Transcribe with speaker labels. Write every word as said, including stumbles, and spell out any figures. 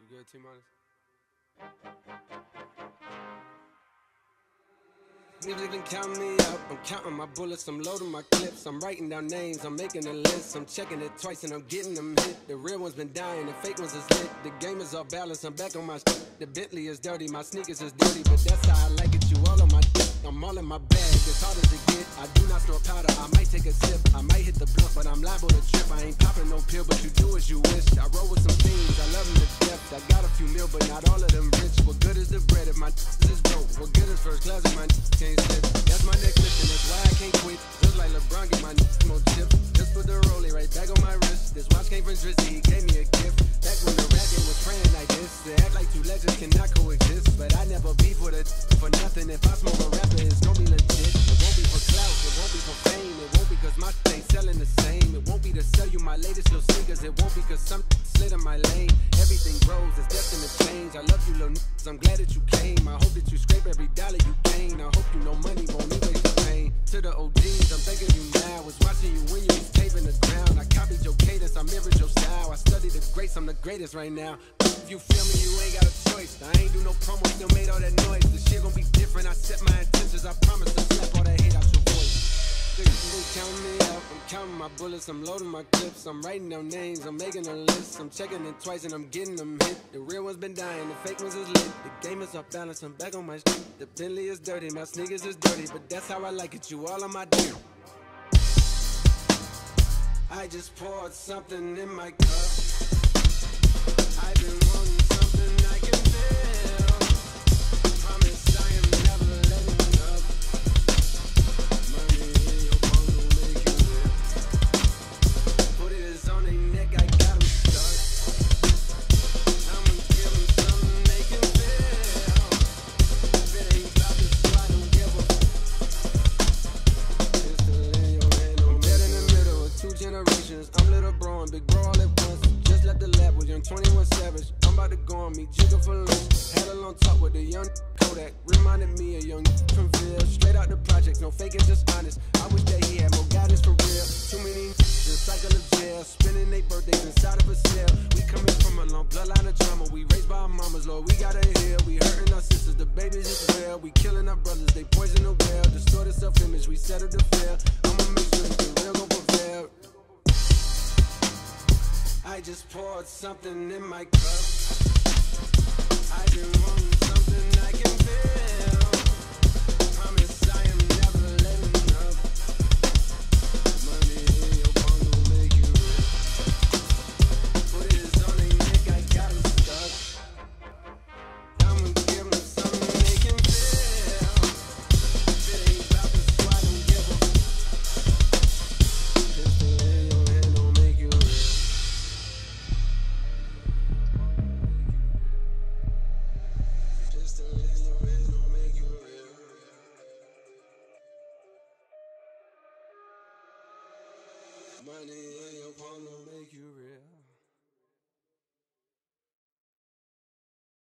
Speaker 1: good, T-minus? Niggas been counting me out, I'm counting my bullets, I'm loading my clips, I'm writing down names, I'm making a list, I'm checking it twice and I'm getting them hit. The real ones been dying, the fake ones is lit, the game is off balance, I'm back on my shit. The Bentley is dirty, my sneakers is dirty, but that's how I like it, you all on my dick, I'm all in my bag, as hard as it get, I do not store powder, I might take a sip, I might hit the blunt, but I'm liable to trip, I ain't popping no pill, but you do as you wish, I roll with some things, I love them to death, I got a few mil, but not all of them rich, what good is the bread if my is broke, what good is first class if my can't slip, that's my necklace and that's why I can't quit, just like LeBron get my more chips, just put the rollie right back on my wrist, this watch came from Drizzy, he gave me a gift, back when the rapping was praying like this, to act like two legends cannot coexist, but I never beef with a for nothing, if I smoke a rapper it's gonna be legit, it won't be for clout, it won't be for fame, it won't be cause my shit ain't selling the same, it won't be to sell you my latest little sneakers, it won't be cause some slid in my lane, everything grows, it's destined to change, I love you little niggas, I'm glad that you came, I hope that you scrape every dollar you gain, I hope you know money won't erase the pain, to the O Gs, I'm thanking you now, was watching you when you was taping the ground, I copied your cadence, I mirrored your style, I studied the greats, I'm the greatest right now, if you feel me, you ain't got a choice, I ain't do no promo, still made all that noise, the shit gon' be different, I set my intentions, I promise to slap all that hate out your voice. Niggas been counting me out, I'm counting my bullets, I'm loading my clips, I'm writing down names, I'm making a list, I'm checking it twice and I'm getting them hit. The real ones been dying, the fake ones is lit, the game is off balance, I'm back on my shit. The Bentley is dirty, my sneakers is dirty, but that's how I like it, you all on my dick. I just poured something in my cup, I've been wanting something I can feel, promise I am never letting up. Money in your palm will make you live. Put it on their neck, I got them stuck. I'ma give them something they can feel. If it ain't about this, I don't give a fuck. Pistol in your hand, I'm dead in the middle of two generations. I'm little bro and big bro all at once. Just left the lab with young twenty-one Savage. I'm about to go on me, jigger for lunch. Had a long talk with a young Kodak. Reminded me of young from Ville. Straight out the project, no faking, just honest. I wish that he had more guidance for real. Too many in cycle of jail, spending their birthdays inside of a cell. We coming from a long bloodline of trauma. We raised by our mamas, Lord, we gotta heal. We hurting our sisters, the babies as well. We killing our brothers, they poison the well. Distorted self-image, we settle to fail. I'ma make sure that the real gon' prevail. I just poured something in my cup, I've been wanting something I can feel, promise I am never letting up. Money in your palm will make you rich. Put it on their neck, I got them stuck. I'ma give them something they can feel. If it ain't about this, I don't give a fuck. Pistol in your hand don't make you rich. Money in your palm will make you real.